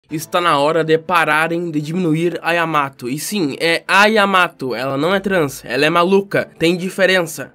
Está na hora de pararem de diminuir a Yamato. E sim, é a Yamato, ela não é trans, ela é maluca, tem diferença.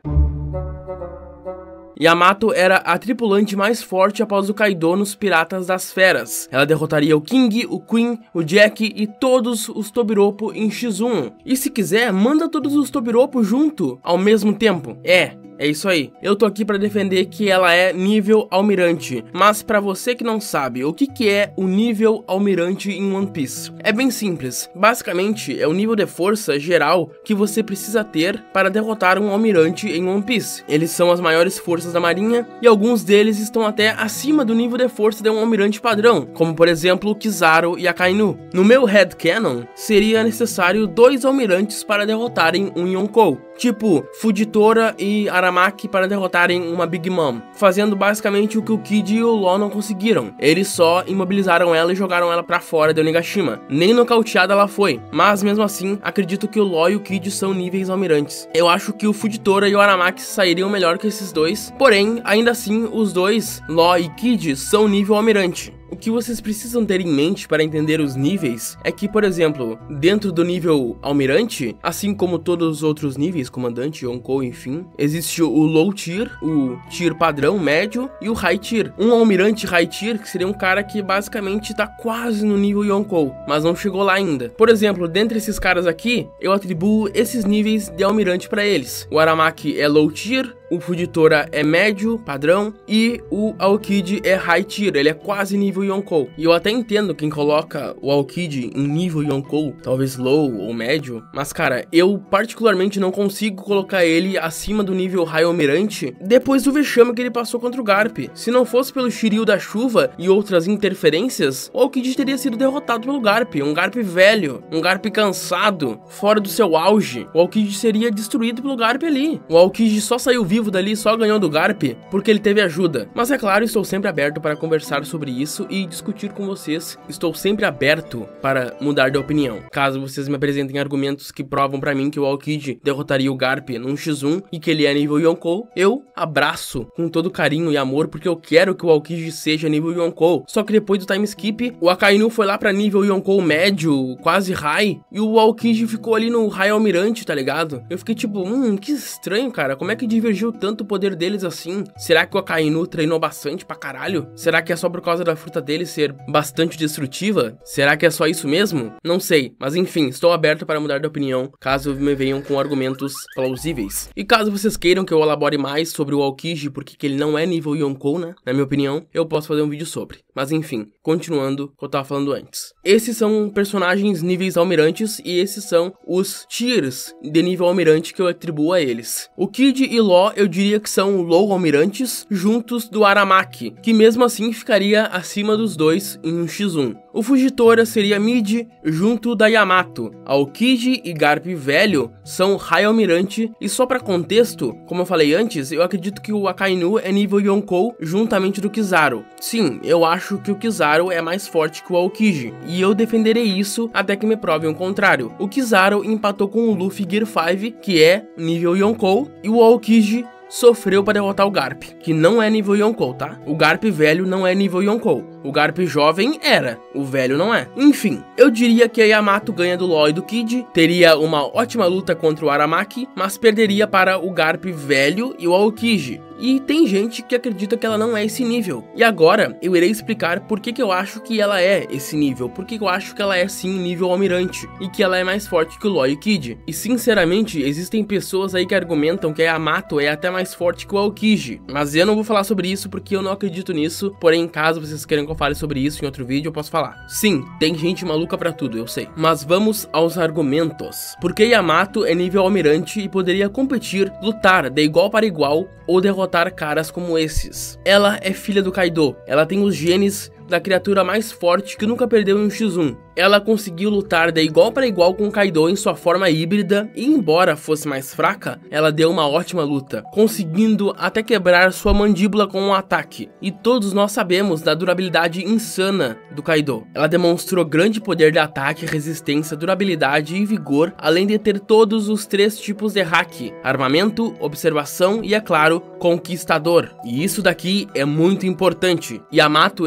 Yamato era a tripulante mais forte após o Kaido nos Piratas das Feras. Ela derrotaria o King, o Queen, o Jack e todos os Tobiropo em X1. E se quiser, manda todos os Tobiropo junto ao mesmo tempo. É isso aí. Eu tô aqui pra defender que ela é nível almirante. Mas pra você que não sabe, o que é o nível almirante em One Piece? É bem simples. Basicamente, é o nível de força geral que você precisa ter para derrotar um almirante em One Piece. Eles são as maiores forças da marinha e alguns deles estão até acima do nível de força de um almirante padrão, como por exemplo o Kizaru e a Akainu. No meu headcanon, seria necessário 2 almirantes para derrotarem um Yonkou. Tipo, Fujitora e Aramaki para derrotarem uma Big Mom, fazendo basicamente o que o Kid e o Law não conseguiram. Eles só imobilizaram ela e jogaram ela pra fora de Onigashima. Nem nocauteada ela foi, mas mesmo assim, acredito que o Law e o Kid são níveis almirantes. Eu acho que o Fujitora e o Aramaki sairiam melhor que esses dois, porém, ainda assim, os dois, Law e Kid, são nível almirante. O que vocês precisam ter em mente para entender os níveis é que, por exemplo, dentro do nível almirante, assim como todos os outros níveis, comandante, Yonkou, enfim, existe o low tier, o tier padrão, médio e o high tier. Um almirante high tier que seria um cara que basicamente tá quase no nível Yonkou, mas não chegou lá ainda. Por exemplo, dentre esses caras aqui, eu atribuo esses níveis de almirante para eles. O Aramaki é low tier, o Fujitora é médio, padrão, e o Aokiji é high tier, ele é quase nível Yonkou. E eu até entendo quem coloca o Aokiji em nível Yonkou, talvez low ou médio, mas cara, eu particularmente não consigo colocar ele acima do nível high almirante depois do vexame que ele passou contra o Garp. Se não fosse pelo Shiryu da chuva e outras interferências, o Aokiji teria sido derrotado pelo Garp, um Garp velho, um Garp cansado, fora do seu auge. O Aokiji seria destruído pelo Garp ali. O Aokiji só saiu vivo dali, só ganhou do Garp porque ele teve ajuda. Mas é claro, estou sempre aberto para conversar sobre isso e discutir com vocês. Estou sempre aberto para mudar de opinião. Caso vocês me apresentem argumentos que provam para mim que o Aokiji derrotaria o Garp num X1 e que ele é nível Yonkou, eu abraço com todo carinho e amor, porque eu quero que o Aokiji seja nível Yonkou. Só que depois do time skip, o Akainu foi lá para nível Yonkou médio, quase high, e o Aokiji ficou ali no high almirante, tá ligado? Eu fiquei tipo, que estranho, cara, como é que divergiu tanto o poder deles assim? Será que o Akainu treinou bastante pra caralho? Será que é só por causa da fruta dele ser bastante destrutiva? Será que é só isso mesmo? Não sei, mas enfim, estou aberto para mudar de opinião, caso me venham com argumentos plausíveis. E caso vocês queiram que eu elabore mais sobre o Aokiji, porque que ele não é nível Yonkou, né? Na minha opinião, eu posso fazer um vídeo sobre. Mas enfim, continuando o que eu tava falando antes. Esses são personagens níveis almirantes e esses são os tiers de nível almirante que eu atribuo a eles. O Kid e Law eu diria que são low almirantes juntos do Aramaki, que mesmo assim ficaria acima dos dois em um X1. O Fujitora seria mid junto da Yamato. Aokiji e Garp velho são high almirante e só pra contexto, como eu falei antes, eu acredito que o Akainu é nível Yonkou juntamente do Kizaru. Sim, eu acho que o Kizaru é mais forte que o Aokiji e eu defenderei isso até que me provem o contrário. O Kizaru empatou com o Luffy Gear 5, que é nível Yonkou, e o Aokiji sofreu para derrotar o Garp, que não é nível Yonkou, tá? O Garp velho não é nível Yonkou. O Garp jovem era, o velho não é. Enfim, eu diria que a Yamato ganha do Law e do Kid, teria uma ótima luta contra o Aramaki, mas perderia para o Garp velho e o Aokiji. E tem gente que acredita que ela não é esse nível. E agora eu irei explicar por que eu acho que ela é esse nível, por que eu acho que ela é sim nível almirante e que ela é mais forte que o Law e o Kid. E sinceramente, existem pessoas aí que argumentam que a Yamato é até mais forte que o Aokiji, mas eu não vou falar sobre isso porque eu não acredito nisso. Porém, caso vocês queiram que eu fale sobre isso em outro vídeo, eu posso falar. Sim, tem gente maluca pra tudo, eu sei. Mas vamos aos argumentos. Porque Yamato é nível almirante e poderia competir, lutar de igual para igual ou derrotar caras como esses. Ela é filha do Kaido, ela tem os genes da criatura mais forte que nunca perdeu em um X1. Ela conseguiu lutar de igual para igual com Kaido em sua forma híbrida e, embora fosse mais fraca, ela deu uma ótima luta, conseguindo até quebrar sua mandíbula com um ataque. E todos nós sabemos da durabilidade insana do Kaido. Ela demonstrou grande poder de ataque, resistência, durabilidade e vigor, além de ter todos os 3 tipos de hack: armamento, observação e, é claro, conquistador. E isso daqui é muito importante. Yamato é uma usuária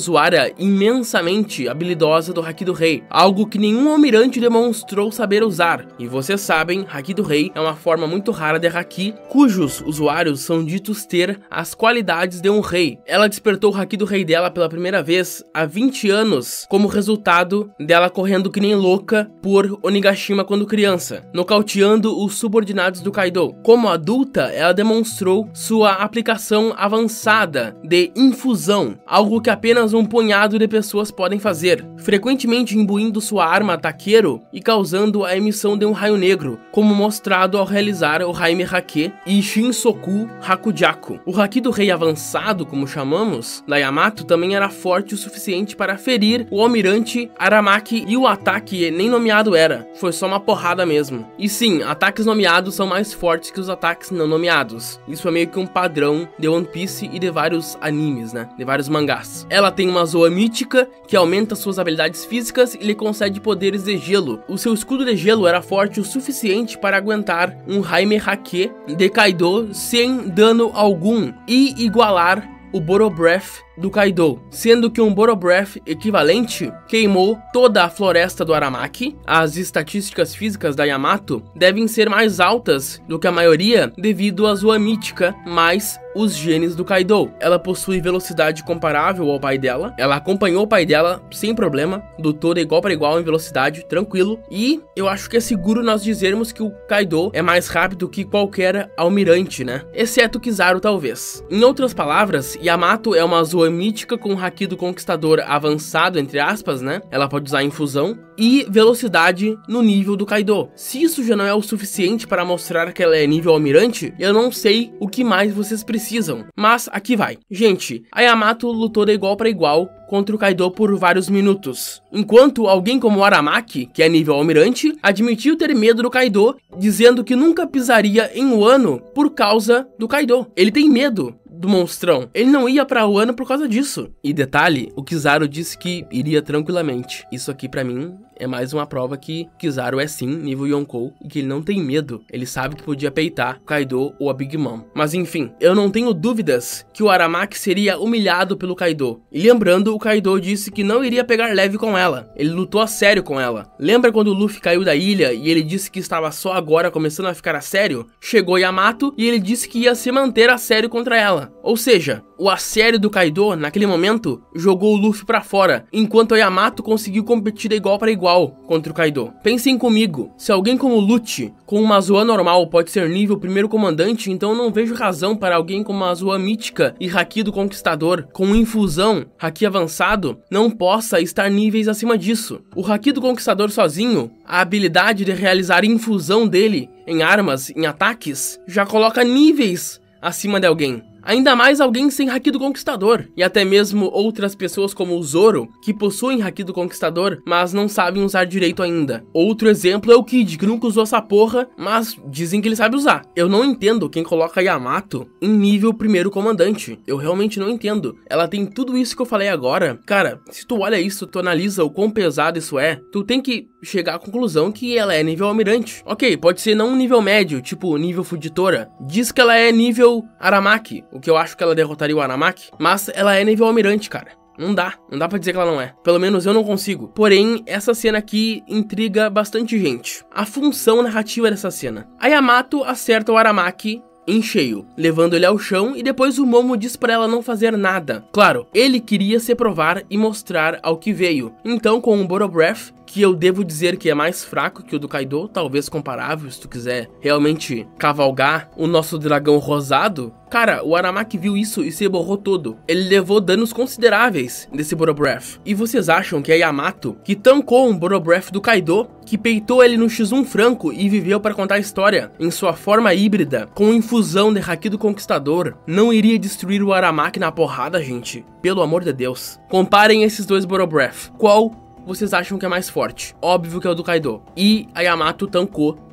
usuária imensamente habilidosa do Haki do Rei, algo que nenhum almirante demonstrou saber usar. E vocês sabem, Haki do Rei é uma forma muito rara de Haki, cujos usuários são ditos ter as qualidades de um rei. Ela despertou o Haki do Rei dela pela primeira vez há 20 anos, como resultado dela correndo que nem louca por Onigashima quando criança, nocauteando os subordinados do Kaido. Como adulta, ela demonstrou sua aplicação avançada de infusão, algo que apenas um punhado de pessoas podem fazer, frequentemente imbuindo sua arma Takeru e causando a emissão de um raio negro, como mostrado ao realizar o Haime Hake e Shinsoku Hakujaku. O Haki do Rei avançado, como chamamos, da Yamato também era forte o suficiente para ferir o almirante Aramaki, e o ataque nem nomeado era, foi só uma porrada mesmo. E sim, ataques nomeados são mais fortes que os ataques não nomeados. Isso é meio que um padrão de One Piece e de vários animes, né? De vários mangás. Ela tem uma Zoa mítica que aumenta suas habilidades físicas e lhe concede poderes de gelo. O seu escudo de gelo era forte o suficiente para aguentar um Haime Hake de Kaido sem dano algum e igualar o Boro Breath do Kaido, sendo que um Boro Breath equivalente queimou toda a floresta do Aramaki. As estatísticas físicas da Yamato devem ser mais altas do que a maioria devido à Zoa mítica, mais os genes do Kaido. Ela possui velocidade comparável ao pai dela, ela acompanhou o pai dela sem problema, lutou de igual para igual em velocidade, tranquilo, e eu acho que é seguro nós dizermos que o Kaido é mais rápido que qualquer almirante, né? Exceto Kizaru, talvez. Em outras palavras, Yamato é uma Zoa mítica com o Haki do Conquistador avançado, entre aspas, né? Ela pode usar infusão e velocidade no nível do Kaido. Se isso já não é o suficiente para mostrar que ela é nível almirante, eu não sei o que mais vocês precisam. Mas aqui vai. Gente, a Yamato lutou de igual para igual contra o Kaido por vários minutos, enquanto alguém como o Aramaki, que é nível almirante, admitiu ter medo do Kaido, dizendo que nunca pisaria em Wano por causa do Kaido. Ele tem medo do monstrão. Ele não ia pra Wano por causa disso. E detalhe, o Kizaru disse que iria tranquilamente. Isso aqui pra mim é mais uma prova que Kizaru é sim nível Yonkou e que ele não tem medo. Ele sabe que podia peitar o Kaido ou a Big Mom. Mas enfim, eu não tenho dúvidas que o Aramaki seria humilhado pelo Kaido. E lembrando, o Kaido disse que não iria pegar leve com ela. Ele lutou a sério com ela. Lembra quando o Luffy caiu da ilha e ele disse que estava só agora começando a ficar a sério? Chegou Yamato e ele disse que ia se manter a sério contra ela. Ou seja, o assédio do Kaido, naquele momento, jogou o Luffy pra fora, enquanto a Yamato conseguiu competir de igual para igual contra o Kaido. Pensem comigo, se alguém como o Lucci, com uma Zoa normal, pode ser nível primeiro comandante, então eu não vejo razão para alguém com uma Zoa mítica e Haki do Conquistador, com infusão, Haki avançado, não possa estar níveis acima disso. O Haki do Conquistador sozinho, a habilidade de realizar infusão dele em armas, em ataques, já coloca níveis acima de alguém. Ainda mais alguém sem Haki do Conquistador, e até mesmo outras pessoas como o Zoro, que possuem Haki do Conquistador, mas não sabem usar direito ainda. Outro exemplo é o Kid, que nunca usou essa porra, mas dizem que ele sabe usar. Eu não entendo quem coloca Yamato em nível primeiro comandante. Eu realmente não entendo. Ela tem tudo isso que eu falei agora. Cara, se tu olha isso, tu analisa o quão pesado isso é, tu tem que chegar à conclusão que ela é nível almirante. Ok, pode ser não um nível médio, tipo nível Fujitora. Diz que ela é nível Aramaki, o que eu acho que ela derrotaria o Aramaki, mas ela é nível almirante, cara. Não dá pra dizer que ela não é. Pelo menos eu não consigo. Porém, essa cena aqui intriga bastante gente. A função narrativa dessa cena. A Yamato acerta o Aramaki em cheio, levando ele ao chão, e depois o Momo diz pra ela não fazer nada. Claro, ele queria se provar e mostrar ao que veio. Então, com o Boro Breath, que eu devo dizer que é mais fraco que o do Kaido, talvez comparável, se tu quiser realmente cavalgar o nosso dragão rosado. Cara, o Aramaki viu isso e se borrou todo. Ele levou danos consideráveis desse Boro Breath. E vocês acham que a Yamato, que tancou um Boro Breath do Kaido, que peitou ele no X1 franco e viveu para contar a história em sua forma híbrida, com infusão de Haki do Conquistador, não iria destruir o Aramaki na porrada, gente? Pelo amor de Deus. Comparem esses dois Boro Breath. Qual vocês acham que é mais forte? Óbvio que é o do Kaido. E a Yamato tancou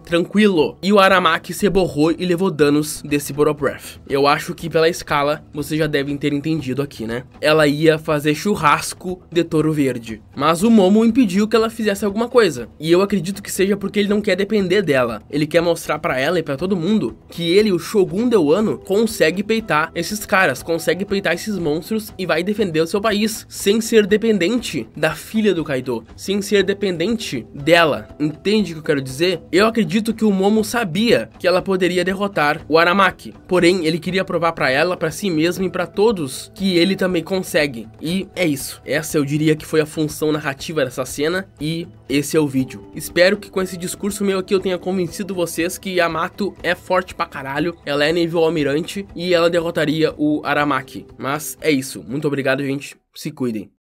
tranquilo. E o Aramaki se borrou e levou danos desse Bottle Breath. Eu acho que pela escala, vocês já devem ter entendido aqui, né? Ela ia fazer churrasco de Touro Verde. Mas o Momo impediu que ela fizesse alguma coisa. E eu acredito que seja porque ele não quer depender dela. Ele quer mostrar pra ela e pra todo mundo que ele, o Shogun de Wano, consegue peitar esses caras, consegue peitar esses monstros e vai defender o seu país, sem ser dependente da filha do Kaido, sem ser dependente dela. Entende o que eu quero dizer? Eu acredito que o Momo sabia que ela poderia derrotar o Aramaki, porém ele queria provar pra ela, pra si mesmo e pra todos que ele também consegue. E é isso. Essa eu diria que foi a função narrativa dessa cena e esse é o vídeo. Espero que com esse discurso meu aqui eu tenha convencido vocês que Yamato é forte pra caralho, ela é nível almirante e ela derrotaria o Aramaki. Mas é isso. Muito obrigado, gente. Se cuidem.